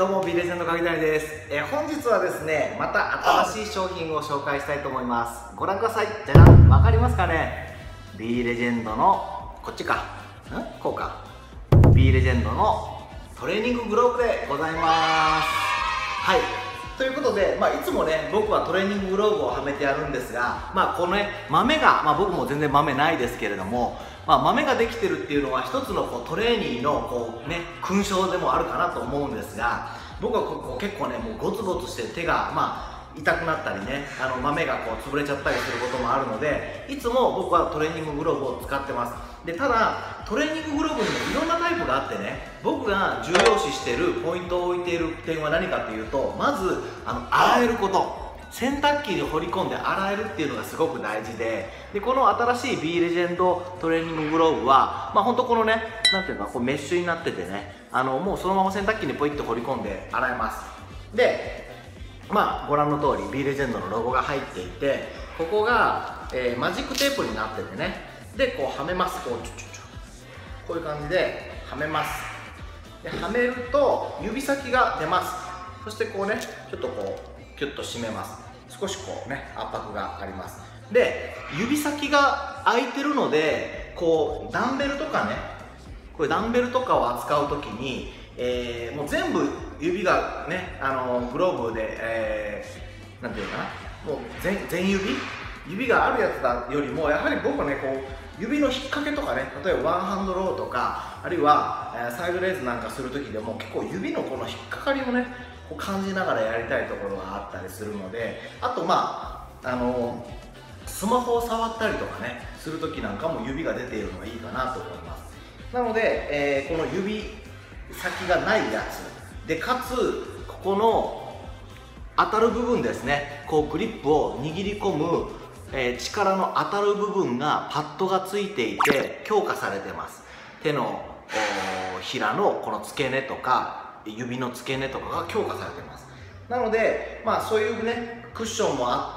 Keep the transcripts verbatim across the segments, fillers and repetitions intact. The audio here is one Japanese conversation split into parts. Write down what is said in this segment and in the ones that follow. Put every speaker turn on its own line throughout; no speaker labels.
どうも B レジェンド鍵谷です。えー、本日はですね、また新しい商品を紹介したいと思います。ご覧ください。じゃじゃん、わかりますかね。 B レジェンドのこっちかんこうか B レジェンドのトレーニンググローブでございます。はい、ということで、まあ、いつもね僕はトレーニンググローブをはめてやるんですが、まあ、このね豆が、まあ、僕も全然豆ないですけれども、まあ、豆ができてるっていうのは一つのこうトレーニーのこう、ね、勲章でもあるかなと思うんですが、僕はここ結構ねもうゴツゴツして手が、まあ、痛くなったりね、あの豆がこう潰れちゃったりすることもあるので、いつも僕はトレーニンググローブを使ってます。でただトレーニンググローブにもいろんなタイプがあってね、僕が重要視しているポイントを置いている点は何かというと、まずあの洗えること、洗濯機に放り込んで洗えるっていうのがすごく大事で、でこの新しい B レジェンドトレーニンググローブは、まあ、ほんとこのねなんていうかこうメッシュになっててね、あのもうそのまま洗濯機にポイッと放り込んで洗えます。でまあご覧の通り B レジェンドのロゴが入っていて、ここが、えー、マジックテープになっててね、でこうはめます。こうちょちょちょこういう感じではめます。ではめると指先が出ます。そしてこうねちょっとこうキュッと締めます。少しこうね圧迫があります。で指先が開いてるので、こうダンベルとかね、これダンベルとかを扱う時に、えー、もう全部指がね、あのグローブで、えー、なんていうかな、もう 全, 全指指があるやつだよりも、やはり僕はねこう指の引っ掛けとかね、例えばワンハンドローとか、あるいは、えー、サイドレーズなんかする時でも結構指のこの引っ掛かりをねこう感じながらやりたいところがあったりするので、あとまああのスマホを触ったりとかねする時なんかも指が出ているのがいいかなと思います。なので、えー、この指先がないやつで、かつここの当たる部分ですね、こうグリップを握り込む、えー、力の当たる部分がパッドがついていて強化されてます。手のひらのこの付け根とか指の付け根とかが強化されてます。なのでまあそういうねクッションもあって、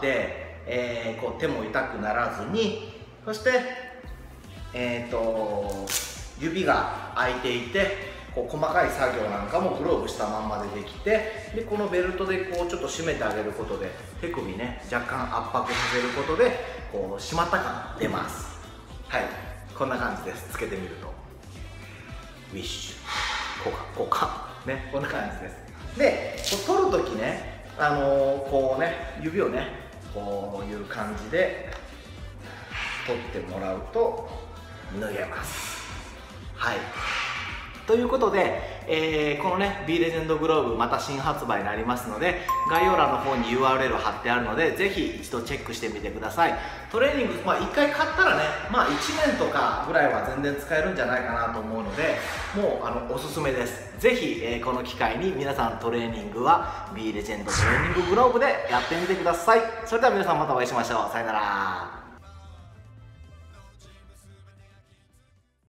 えー、こう手も痛くならずに、そしてえっと指が開いていて、こう細かい作業なんかもグローブしたまんまでできて、でこのベルトでこうちょっと締めてあげることで手首ね若干圧迫させることでこう締まった感が出ます。はい、こんな感じです。つけてみるとウィッシュ、こうかこうかね、こんな感じです。でこう取るときね、あのー、こうね指をねこういう感じで取ってもらうと脱げます。はい、ということで、えー、このね B レジェンドグローブまた新発売になりますので、概要欄の方に ユーアールエル 貼ってあるので、ぜひ一度チェックしてみてください。トレーニング、まあ、いっかい買ったらね、まあ、いちねんとかぐらいは全然使えるんじゃないかなと思うので、もうあのおすすめです。ぜひ、えー、この機会に皆さんトレーニングは B レジェンドトレーニンググローブでやってみてください。それでは皆さんまたお会いしましょう。さよなら。